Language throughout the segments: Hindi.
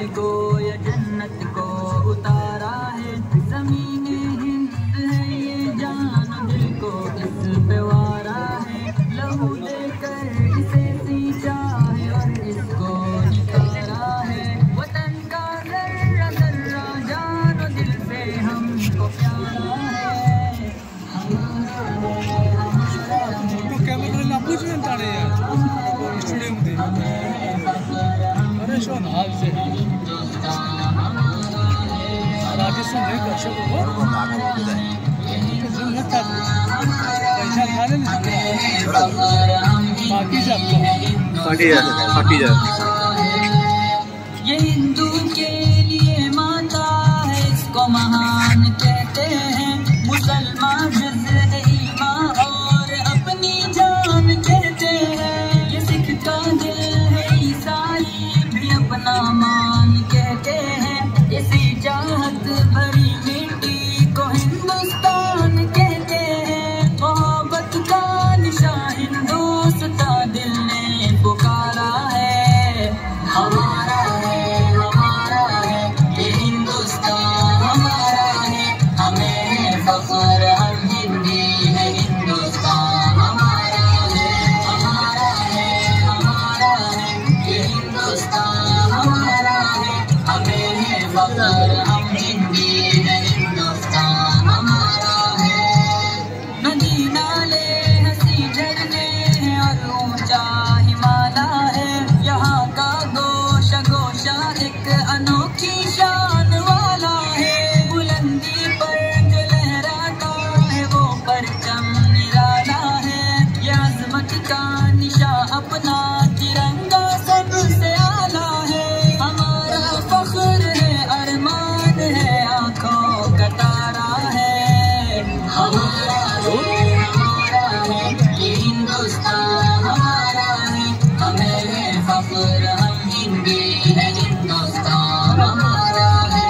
को या जन्नत को उतारा है। ज़मीने हिंद है ये जान दिल को इस पे वारा है। लहू देकर इसे सींचा है और इसको निकारा है। वतन का जर्रा जर्रा जान दिल से हमको प्यारा है। कॅमेराला पूछून ताणे यार स्टुडिओ मध्ये अरे शोन आज से राजस्थान है दर्शक को जिन्नत था पैसा खाने बाकी सब फाटी जा ये हिंदू के लिए माता है, इसको महान कहते हैं। मुसलमान जिज़्र ईमान और अपनी जान कहते हैं। ये सिख का दिल है, ईसाई भी अपना मान कहते हैं। इसी चाहत भरी मिट्टी को हिंदुस्तान कहते हैं। मोहब्बत का निशान हिंदुस्तान दिल ने पुकारा है। हमारा है ये हिंदुस्तान हमारा है। हमें है फख्र हम हिंदी है। हिंदुस्तान हमारा है ये हिंदुस्तान हमारा है। हमें है फख्र हम हिंदी है। हिंदुस्तान हमारा है। नदी नाले हंसी झरने हैं और ऊंचा हिमालय है। यहाँ का गोशा गोशा एक अनोखी शान वाला है। बुलंदी पर जो लहराता है वो परचम निराला है। ये अज़मत का निशा अपना तिरंगा सबसे आला है। हमारा फख्र है, अरमान है, आँखों का तारा है। हमारा है ये हिंदुस्तान हमारा है। हमें है फख्र हम हिंदी है। हिंदुस्तान हमारा है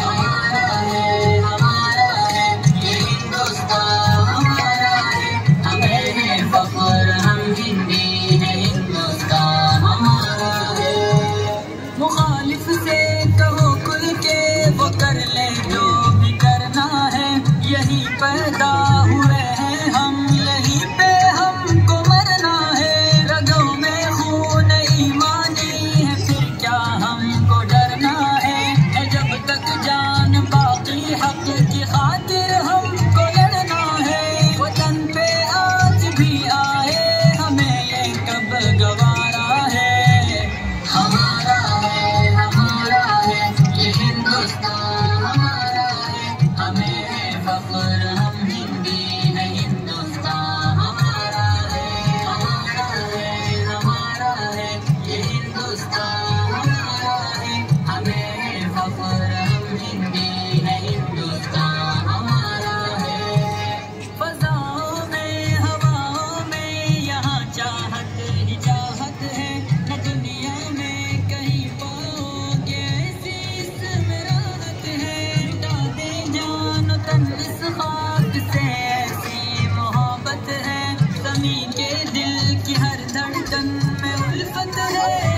ये हिंदुस्तान हमारा है। हमें है फख्र हम हिंदी है। हिंदुस्तान हमारा है। मुखालिफ से कहो खुल के वो कर ले जो भी करना है। यही पैदा हुए हैं हम, यहीं पे हमको मरना है। रगों में खून ईमानी है, फिर क्या हमको डरना है। जब तक जान बाकी हक की खातिर हमको लड़ना है। वतन पे आज भी आए हमें ये कब गवारा है। हमारा है ये हिंदुस्तान हमारा है। हमें है फख्र हम हिंदी है। हिंदुस्तान हमारा है ये हिंदुस्तान हमारा है। हमें है फख्र हम हिंदी है। हिंदुस्तान हमारा है। फ़ज़ाओं में हवाओं में यहाँ चाहत ही चाहत है। न दुनिया में कहीं पाओगे ऐसी इसमें राहत है। लुटा दे जान तन इस खाक से ऐसी मोहब्बत है। ज़मीन के दिल की हर धड़कन में उल्फत है।